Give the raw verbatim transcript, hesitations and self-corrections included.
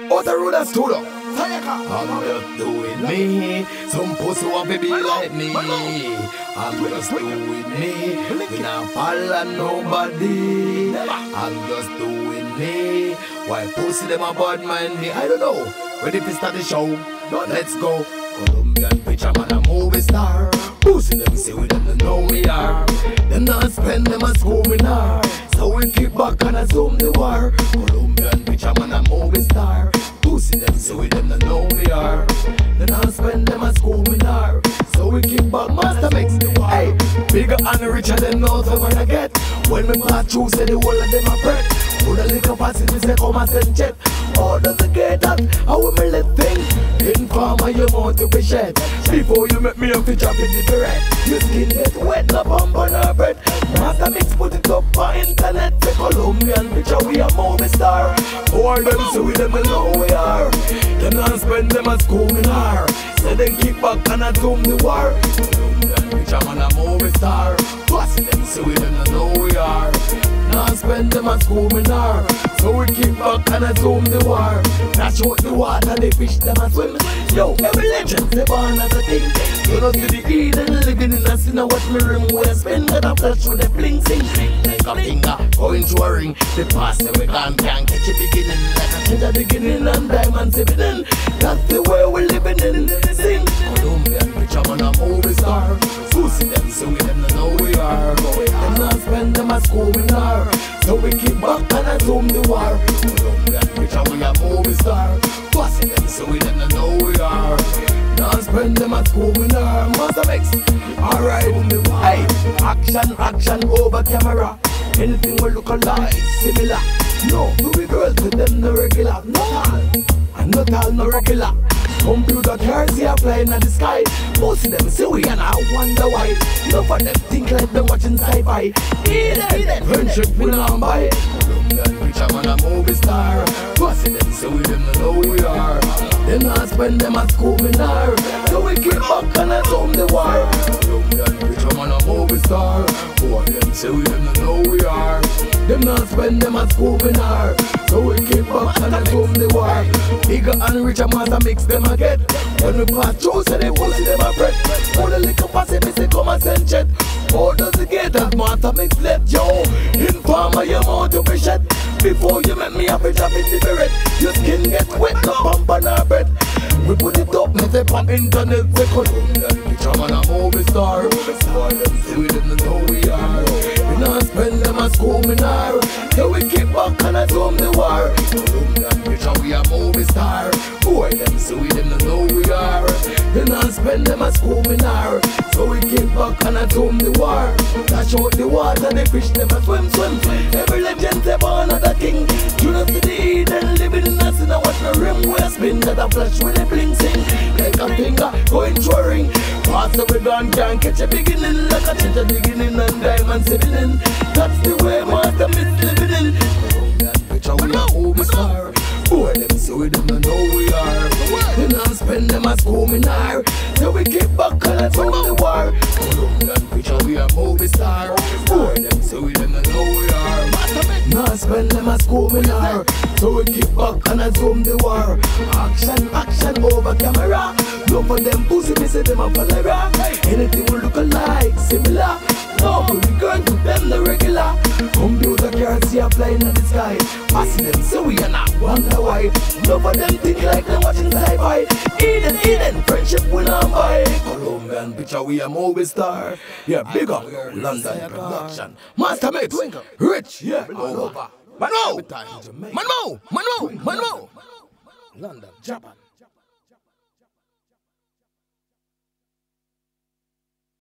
Out the road that's stood up. I'm just doing me. Some pussy want to be like me. I'm just doing me. We not follow nobody. I'm just doing me. Why pussy them a bad mind me? I don't know. Ready to start the show? Let's go. Colombian preacher man a movie star. Pussy them say we don't know we are. Them not spend them a school we are. So we keep back and assume the war. Colombian preacher man a movie star. Pussy them say we don't know we are. They not spend them a school we are. So we keep back master mix. Hey, bigger and richer than no ever get. When we pass through say the whole of them a bread. Put a little pass it, say come and send jet. How does it get that? How we me let things informer you want to be shed. Before you make me up to drop in the bread. Your skin get wet, no bump on her bread. Master mix put it up on internet. Say Colombian picture we a movie star. All them say we them know we are. Them not spend them at school in her. Say them keep back and assume the war. Colombian picture man a movie star. Passing them say we them know we are. Not spend them at school in her. So we keep back and assume the war. Dash out the water, they fish them and swim. Yo, every legend they born as a king. You know see the Eden living in a sin. Watch me ring where I spin. Got a flash with a bling sing. Like a finger going to a ring. The past we gone can't catch a beginning. Like a change a beginning and diamonds living. That's the way we living in. Sing Colombian picture man a movie star. Pussy them so we them know we are. Them not spend them at school in her. So we keep back and assume the war. Colombian picture we a movie star. Pussy them so we them know we are. Not spend them at school in her. Master mix. Alright, hey, action, action over camera. Anything will look alike, similar. No, we girls with them no regular. No all, and not all no regular. Computer cars here flying in the sky. Most of them say we and I wonder why. None of them think like them watching sci-fi. Eden, friendship we not buy. Colombian preacher man a movie star. Pussy them say we them know we are. They not spend them at school in her. So we keep back and assume the war. Colombian preacher man a movie star. Boy them say we them know we are. Them not spend them at school in her. So we keep back and assume the war. Bigger and richer master mix them a get. When we pass through say they pussy them a bread. Put a little pass it, me say come and send jet. How does it get that master mix left yo? Informer you want to be shed. Before you make me have a drop in the beret. Your skin get wet, no bump on her bread. We put it up, me say pop internet. Say Colombian picture man a movie star. Boy them say we didn't know we are. We not spend them at school in her. So we keep back and assume the war. Colombian picture we a movie star. Boy them say we didn't know we are. We not spend them at school in her. So we keep back and assume the war. Dash out the water, they fish them and swim, swim. Every legend they born as a king. You know see the Eden living in us. And I watch the rim where I spin. That a flash with a bling sing. Like a finger going through a ring. Pass the way gone can't catch a beginning. Like a change a beginning and diamonds living in. That's the way master miss living in. Colombian picture we a movie star. Boy them say we them know we are. They not spend them at school in her. So we keep back and assume the war. Colombian picture we a movie star. Boy them say we them know we are. Not spend them at school in her. So we keep back and assume the war. Action, action over camera. Look for them pussy, me say them a follower. Anything will look alike, similar. No, we girls with them the regular. Computer cars here flying in the sky. Passing them so we are not wonder why. None of them think like them watching sci-fi. Eden, Eden, friendship we not buy. Colombian picture we a movie star. Yeah, big up, London production. Master mix, rich, yeah, all over. Monroe, Monroe, Monroe, Monroe, London, Japan.